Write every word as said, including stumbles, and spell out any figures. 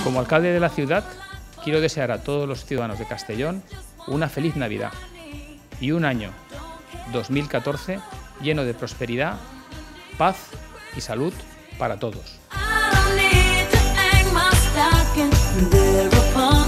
Como alcalde de la ciudad, quiero desear a todos los ciudadanos de Castellón una feliz Navidad y un año dos mil catorce lleno de prosperidad, paz y salud para todos. Thereupon